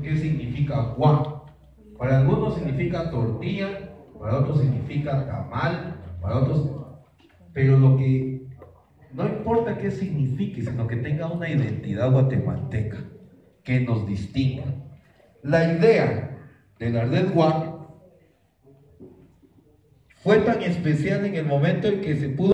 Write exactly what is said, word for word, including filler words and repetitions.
qué significa guá. Para algunos significa tortilla, para otros significa tamal, para otros... Pero lo que no importa qué signifique, sino que tenga una identidad guatemalteca que nos distinga. La idea del Ardet Guá fue tan especial en el momento en que se pudo